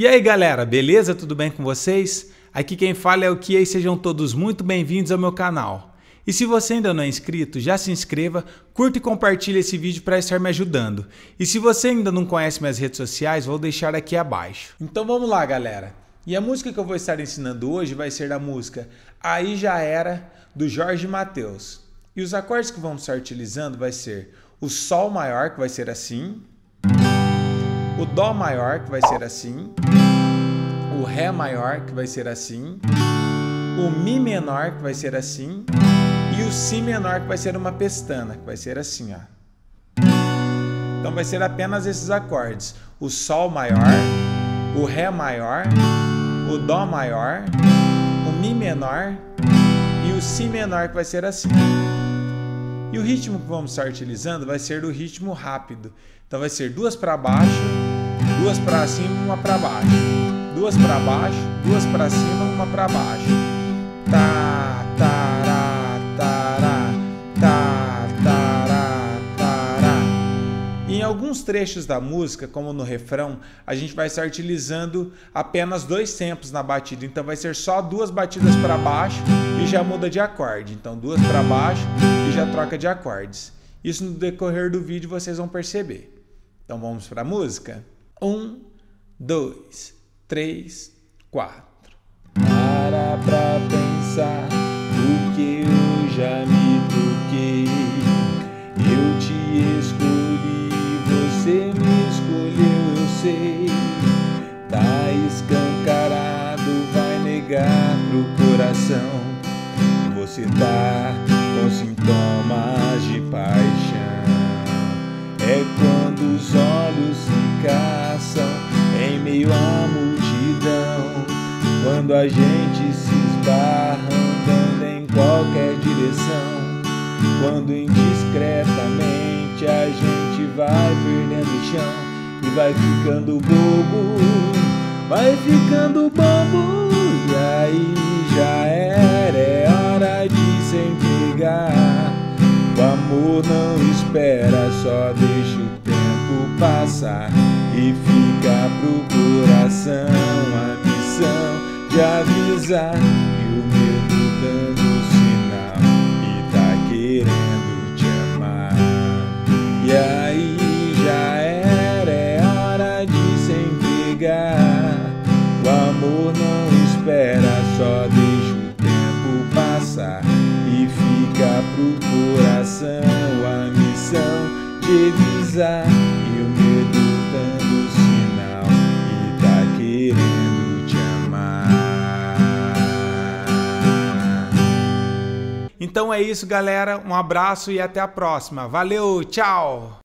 E aí galera, beleza? Tudo bem com vocês? Aqui quem fala é o Kia e sejam todos muito bem-vindos ao meu canal. E se você ainda não é inscrito, já se inscreva, curta e compartilhe esse vídeo para estar me ajudando. E se você ainda não conhece minhas redes sociais, vou deixar aqui abaixo. Então vamos lá galera. E a música que eu vou estar ensinando hoje vai ser a música Aí Já Era, do Jorge Mateus. E os acordes que vamos estar utilizando vai ser o Sol maior, que vai ser assim, o Dó maior, que vai ser assim, o Ré maior, que vai ser assim, o Mi menor, que vai ser assim, e o Si menor, que vai ser uma pestana, que vai ser assim, ó. Então vai ser apenas esses acordes: o Sol maior, o Ré maior, o Dó maior, o Mi menor e o Si menor, que vai ser assim. E o ritmo que vamos estar utilizando vai ser o ritmo rápido. Então vai ser duas para baixo, duas para cima, uma para baixo, duas para baixo, duas para cima, uma para baixo. Tá, tará, tará, tá, tará, tará. E em alguns trechos da música, como no refrão, a gente vai estar utilizando apenas dois tempos na batida. Então vai ser só duas batidas para baixo e já muda de acorde. Então duas para baixo e já troca de acordes. Isso no decorrer do vídeo vocês vão perceber. Então vamos para a música? 1, 2, 3, 4. Para pra pensar o que eu já me toquei. Eu te escolhi, você me escolheu, eu sei. Tá escancarado, vai negar pro coração. Você tá com sintomas de paixão. É quando os olhos se caçam em meio à multidão, quando a gente se esbarra andando em qualquer direção, quando indiscretamente a gente vai perdendo o chão e vai ficando bobo, vai ficando bobo. E aí já era, é hora de se entregar. O amor não espera, só deixa o tempo passar e fica pro coração a missão de avisar, e o medo dando sinal e tá querendo te amar. E aí já era, é hora de se entregar. O amor não espera, só deixa o tempo passar e fica pro coração a missão de avisar, e o medo dando sinal e tá querendo te amar. Então é isso galera, um abraço e até a próxima. Valeu, tchau!